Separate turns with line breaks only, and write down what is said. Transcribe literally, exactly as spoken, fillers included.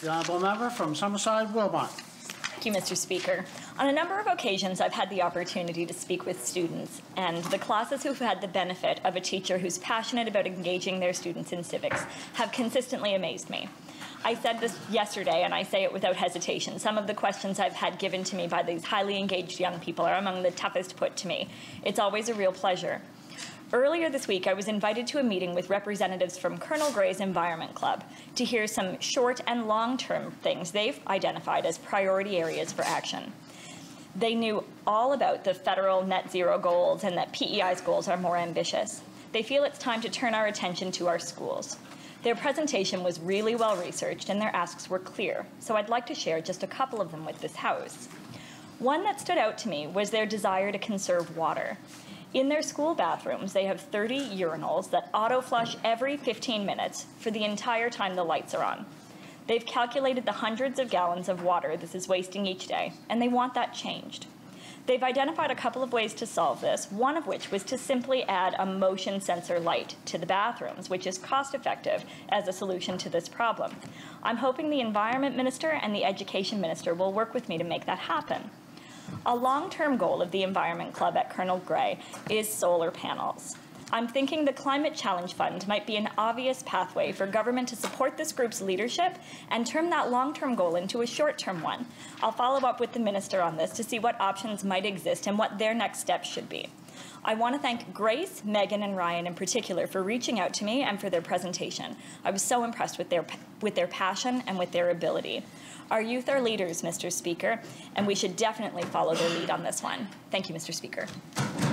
The honourable member from Summerside-Wilmot.
Thank you, Mister Speaker. On a number of occasions, I've had the opportunity to speak with students, and the classes who've had the benefit of a teacher who's passionate about engaging their students in civics have consistently amazed me. I said this yesterday, and I say it without hesitation. Some of the questions I've had given to me by these highly engaged young people are among the toughest put to me. It's always a real pleasure. Earlier this week, I was invited to a meeting with representatives from Colonel Grey's Environment Club to hear some short and long-term things they've identified as priority areas for action. They knew all about the federal net zero goals and that P E I's goals are more ambitious. They feel it's time to turn our attention to our schools. Their presentation was really well researched and their asks were clear, so I'd like to share just a couple of them with this House. One that stood out to me was their desire to conserve water. In their school bathrooms, they have thirty urinals that auto-flush every fifteen minutes for the entire time the lights are on. They've calculated the hundreds of gallons of water this is wasting each day, and they want that changed. They've identified a couple of ways to solve this, one of which was to simply add a motion sensor light to the bathrooms, which is cost-effective as a solution to this problem. I'm hoping the Environment Minister and the Education Minister will work with me to make that happen. A long-term goal of the Environment Club at Colonel Grey is solar panels. I'm thinking the Climate Challenge Fund might be an obvious pathway for government to support this group's leadership and turn that long-term goal into a short-term one. I'll follow up with the Minister on this to see what options might exist and what their next steps should be. I want to thank Grace, Megan, and Ryan in particular for reaching out to me and for their presentation. I was so impressed with their, with their passion and with their ability. Our youth are leaders, Mister Speaker, and we should definitely follow their lead on this one. Thank you, Mister Speaker.